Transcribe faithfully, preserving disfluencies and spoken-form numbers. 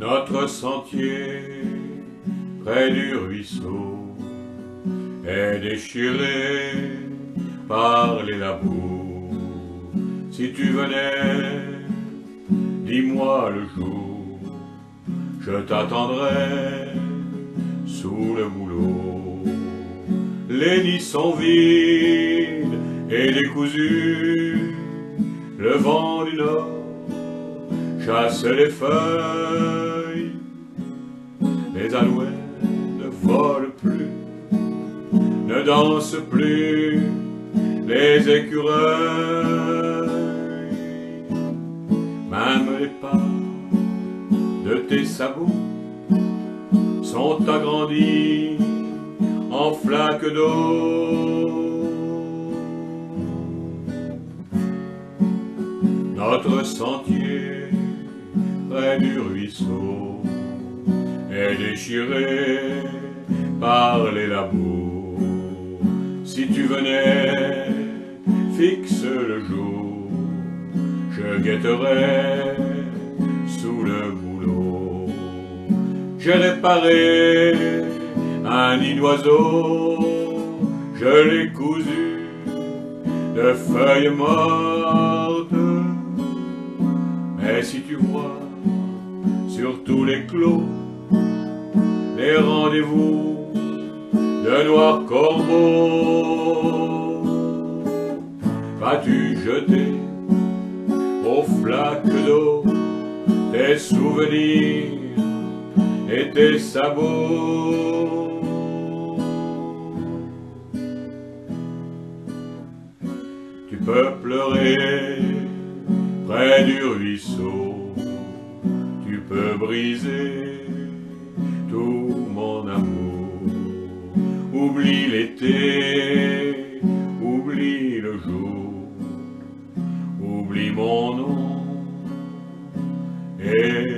Notre sentier près du ruisseau est déchiré par les labours. Si tu venais, dis-moi le jour, je t'attendrai sous le boulot. Les nids sont vides et décousus, le vent du nord chasse les feuilles, les alouettes ne volent plus, ne dansent plus les écureuils. Même les pas de tes sabots sont agrandis en flaques d'eau. Notre sentier près du ruisseau est déchiré par les labours. Si tu venais, fixe le jour, je guetterai sous le boulot. J'ai réparé un nid d'oiseau, je l'ai cousu de feuilles mortes. Mais si tu vois sur tous les clos les rendez-vous de noirs corbeaux, vas-tu jeter aux flaques d'eau tes souvenirs et tes sabots? Tu peux pleurer près du ruisseau, tu peux briser tout mon amour. Oublie l'été, oublie le jour, oublie mon nom et